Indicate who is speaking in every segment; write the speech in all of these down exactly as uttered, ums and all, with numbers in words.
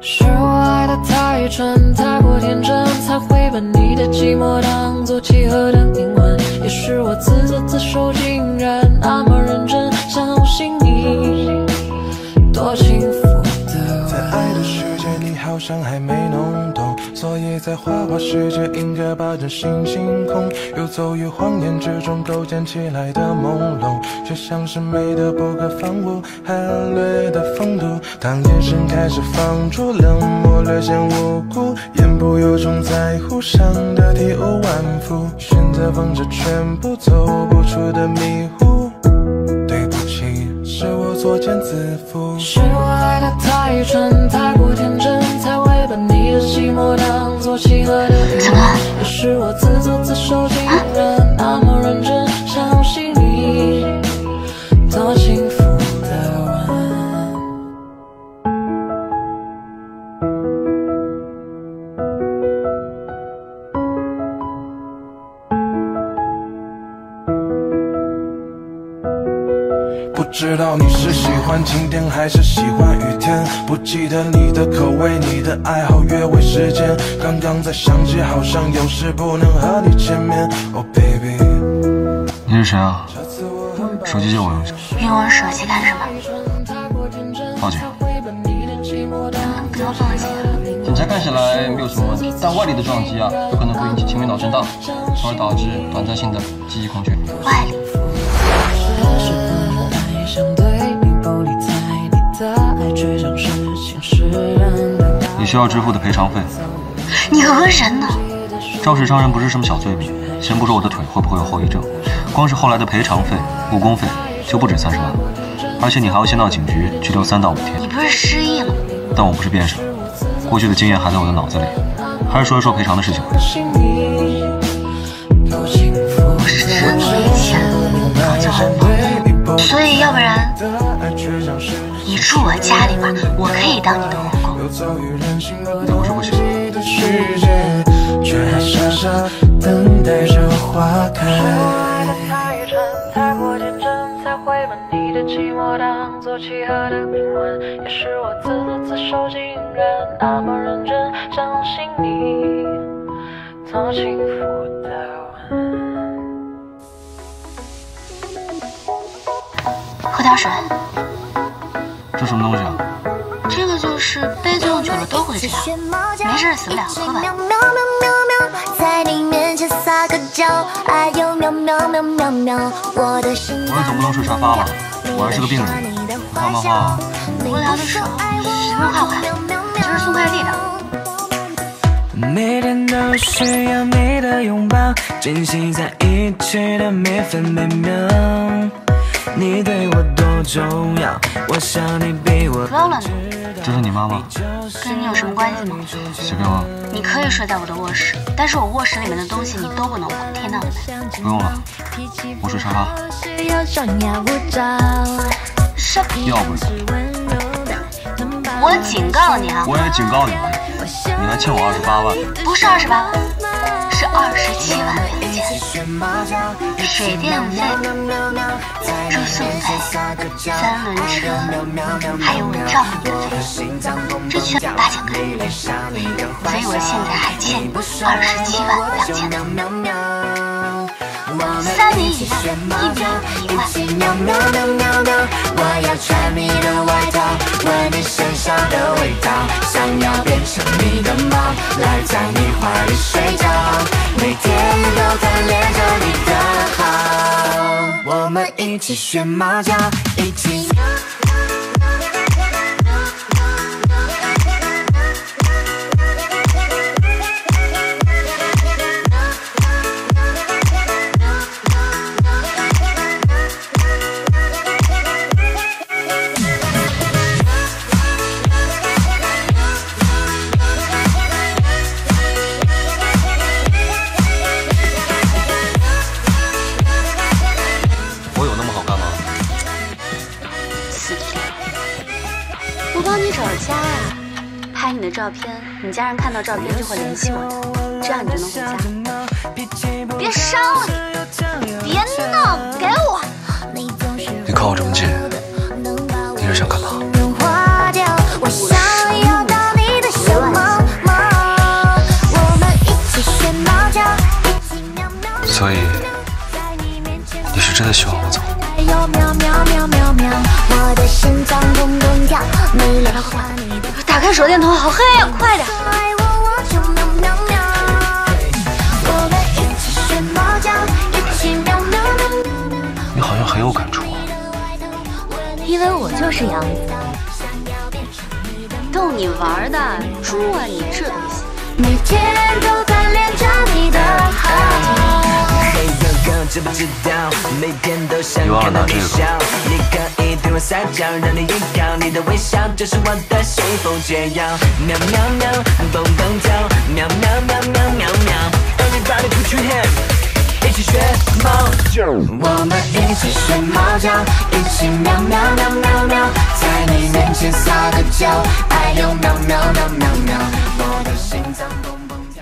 Speaker 1: 是我爱得太蠢，太过天真，才会把你的寂寞当作契合的英文。也是我自作自受，竟然那么认真相信你，多幸福的。
Speaker 2: 在爱的世界，你好像还没弄懂，所以在花花世界应该把真心星空游走于谎言之中构建起来的朦胧，却像是美的不可方物，含略的风度。当眼神开始放逐，冷漠略显无辜，言不由衷在乎上的体无完肤，选择放着全部走不出的迷糊。对不起，是我作茧自缚，
Speaker 1: 是我爱得太蠢，太过天真，才会把你的寂寞当作契合的英文。也是我自作自受，竟然那么认真相信你，多幸福的吻。
Speaker 2: 不知道你是喜欢晴天还是喜欢雨天，不记得你的口味，你的爱好，约会时间。刚刚才想起，好像有事不能和你见面。Oh baby，
Speaker 3: 你是谁啊？手机借我用一下。
Speaker 4: 用我手机干什么？
Speaker 3: 报警。
Speaker 4: 不用报警。
Speaker 3: 检查看起来没有什么问题，但外力的撞击啊，有可能会引起前面脑震荡，从而导致短暂性的记忆空缺。
Speaker 4: 外力。
Speaker 3: 你需要支付的赔偿费。
Speaker 4: 你讹人呢？
Speaker 3: 肇事伤人不是什么小罪名，先不说我的腿会不会有后遗症，光是后来的赔偿费、误工费就不止三十万，而且你还要先到警局拘留三到五天。
Speaker 4: 你不是失忆了吗？
Speaker 3: 但我不是辩手，过去的经验还在我的脑子里，还是说一说赔偿的事情。
Speaker 4: 我是真的没钱，讨价还不，所以要不然你住我家里吧，我可以当你的护工。
Speaker 3: 那不是不行。
Speaker 2: 却还傻傻等待着花开。太过天真，才会把你的寂寞当作契合的灵魂。也是我自作自受，竟然那么认真相信你，多幸福的吻。
Speaker 4: 喝点水。
Speaker 3: 这什么东西啊？
Speaker 4: 这个就是杯子用久了都会这样，没事死不了，喝吧。
Speaker 5: 在你面前撒个娇，哎呦喵喵喵喵喵，我的心。
Speaker 3: 我也总不能睡沙发吧，我还是个病人。看漫画。
Speaker 4: 无聊的时候随便画画，今儿送快递的。
Speaker 2: 每天都需要你的拥抱，珍惜在一起的每分每秒。你对我多重要，我想你比我。
Speaker 4: 忘了呢。
Speaker 3: 这是你妈妈？
Speaker 4: 跟你有什么关系吗？
Speaker 3: 写给我。
Speaker 4: 你可以睡在我的卧室，但是我卧室里面的东西你都不能碰，听到了没？
Speaker 3: 不用了，我睡沙发。
Speaker 4: 什么？
Speaker 3: 要不然？
Speaker 4: 我警告你啊！
Speaker 3: 我也警告你，你还欠我二十八万。
Speaker 4: 不是二十八万，是二十七万两千。水电费、住宿费、三轮车，还有我照顾你的费，这全八千块。所以我现在还欠你二十七万两千。三年以内，一年一万。
Speaker 2: 我要穿你的外套，闻你身上的味道，想要变成你的猫，赖在你怀里睡觉，每天都贪恋着你的好。我们一起学猫叫，一起。
Speaker 4: 我帮你找家呀，拍你的照片，你家人看到照片就会联系我，这样你就能回家。别伤了你，别闹，给我！
Speaker 3: 你靠我这么近，你是想干嘛？
Speaker 5: 我想要到你的
Speaker 3: 真的希望我走？
Speaker 4: 打开手电筒，好黑呀！快点！
Speaker 3: 你好像很有感触啊。
Speaker 4: 因为我就是杨子，逗你玩的猪啊！你这东西。每天都贪恋着你的好。知不知道？每天都想看到你笑，你可以对我撒娇，让你依靠，你的微笑就是我的幸福解药。喵喵喵，蹦蹦跳，喵喵喵喵喵喵。Everybody put your hand， 一起学猫叫，我们一起学猫叫，一起喵喵喵喵喵，在你面前撒个娇，哎呦喵喵喵喵喵，我的心脏蹦蹦跳。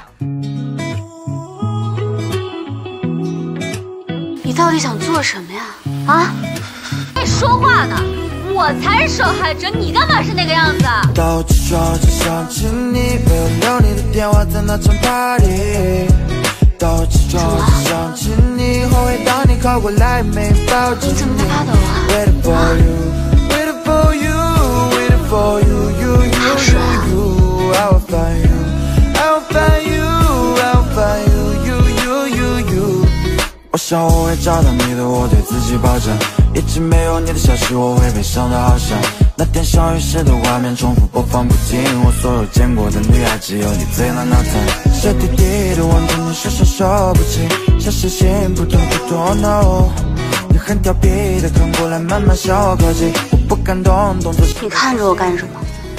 Speaker 4: 你到底想做什么呀？啊！你说话呢！我才是受害者，你干嘛是那个样子？到处找着想起你，没有留你的电话在那场 party。到处找着想起你，后悔当你靠过来没抱紧你。你怎么在发抖啊？ Waiting for you, waiting for you, waiting for you, you, you, you, you. I will find you, I will find you, I will find you, you, you, you, you. 我想我会找到你的，我对自己保证。一直没有你的消息，我会悲伤的好像。那天相遇时的画面重复播放不停，我所有见过的女孩，只有你最难拿疼。谁滴滴的望着你，时常说不清，像是心扑通扑通 no。你很调皮的看过来，慢慢向我靠近，我不敢动，动作。你看着我干什么？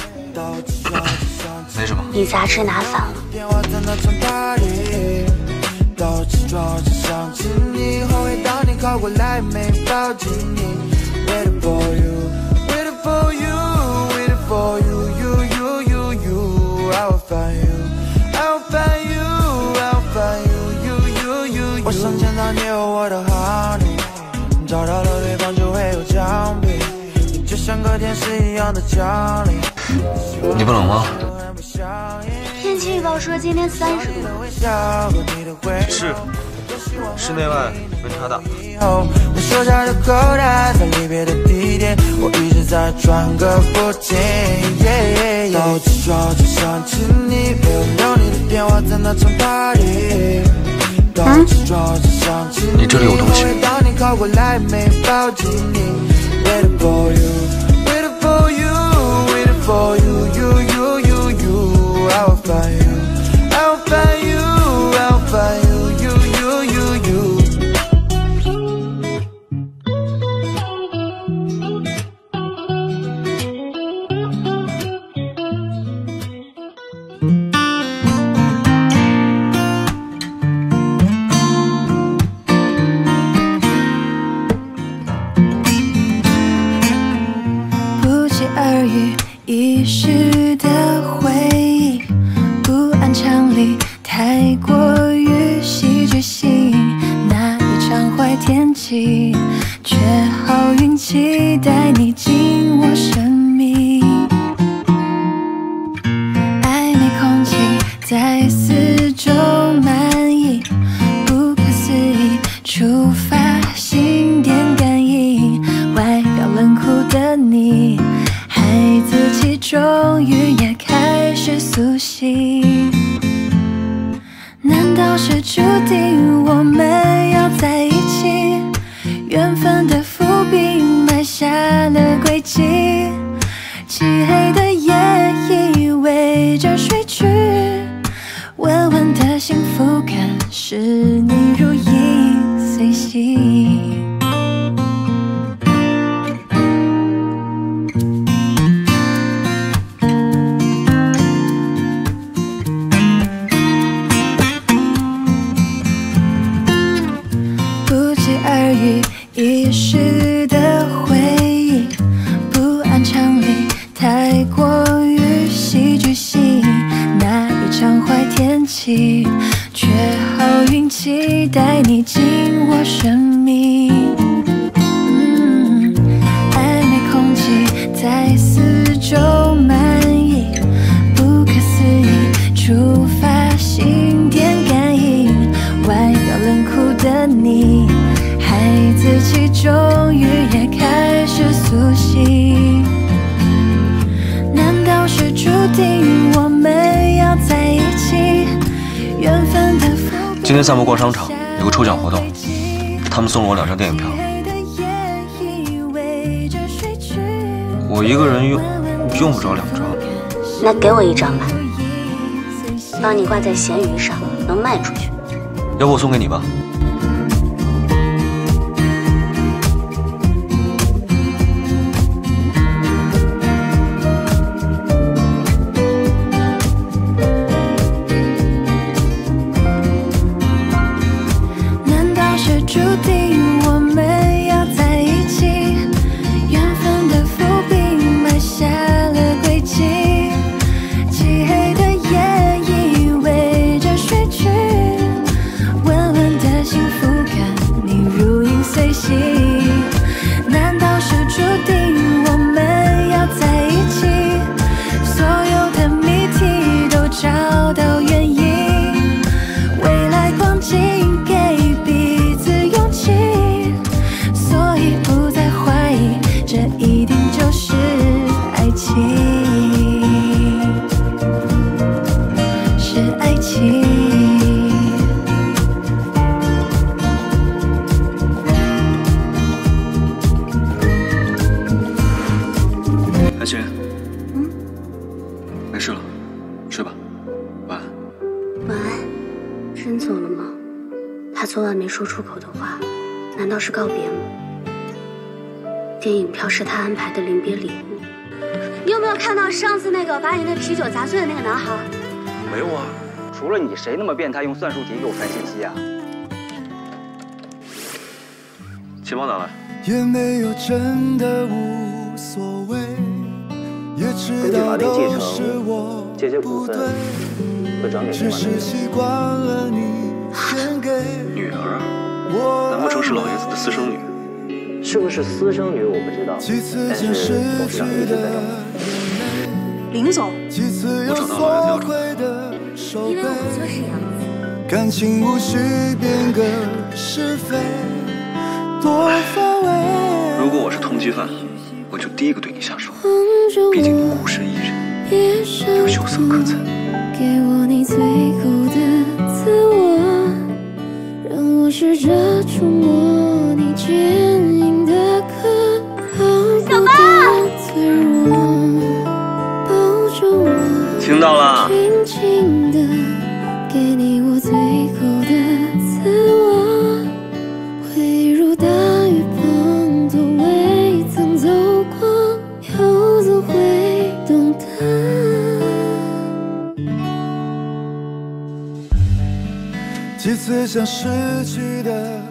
Speaker 3: 没什么。
Speaker 4: 你杂志拿反了。到处找着想起你，后悔当你靠过来没抱紧你。Waiting for you, waiting for you, waiting for you, you, you, you, you. I will find you, I will find you, I will find you, you, you, you, you. 我想见到你和我的好你，找到了对方就会有奖励，你就像个天使一样的降临。
Speaker 3: 你不冷吗？
Speaker 4: 天气预报说今天三十度。
Speaker 3: 是，室内外温差大。
Speaker 4: 我手下的口袋在离别的地点，我一直在转个不停。到处找着想起你，没有留你的电话在那场 party。到处找着想起你，
Speaker 3: 你这里有东西。
Speaker 4: 当你靠过来没抱紧你。Waiting for you, waiting for you, waiting for you, you, you, you, you. I will find you, I will find you, I will find you, you, you, you, you. 不期而遇，一时的回忆，不按常理，太过于戏剧性。那一场坏天气，却好运气带你进我生命。暧昧空气在四周漫溢，不可思议，触发心电感应。外表冷酷的你，孩子气终于也开始苏醒。难道是注定我们要在一起？缘分的伏笔埋下了轨迹，漆黑的夜意味着睡去，稳稳的幸福感是你如影随形。一时的回忆，不按常理，太过
Speaker 3: 今天散步逛商场，有个抽奖活动，他们送了我两张电影票，我一个人用用不着两张。
Speaker 4: 那给我一张吧，帮你挂在闲鱼上，能卖出去。
Speaker 3: 要不我送给你吧。 安心，嗯，没事了，睡吧，晚安。
Speaker 4: 晚安。真走了吗？他昨晚没说出口的话，难道是告别吗？电影票是他安排的临别礼物。你有没有看到上次那个把你那啤酒砸碎的那个男孩？
Speaker 3: 没有啊，
Speaker 6: 除了你，谁那么变态用算术题给我传信息啊？
Speaker 3: 钱包拿来。
Speaker 2: 也没有真的无所谓。
Speaker 6: 根据法定继承，这些股份会转给另外的人。
Speaker 3: 女儿，难不成是老爷子的私生女？
Speaker 6: 是不是私生女我不知道，但是董事长一直在找她。
Speaker 7: 林总，
Speaker 3: 我找到老爷子要找他。
Speaker 4: 因为我就是杨子。
Speaker 2: 感情无需变个是非，多乏味。
Speaker 3: 如果我是通缉犯，我就第一个对你下手。 毕竟你孤身一人，又羞涩可餐。
Speaker 1: 给我你最后的自我，让我试着触摸你坚硬的壳，
Speaker 4: 小八，
Speaker 1: 脆弱，抱着我，
Speaker 3: 听到了。
Speaker 1: 轻轻的给你我最后的自我，会如大雨滂沱，未曾走过。 又怎会懂得？
Speaker 2: 几次想失去的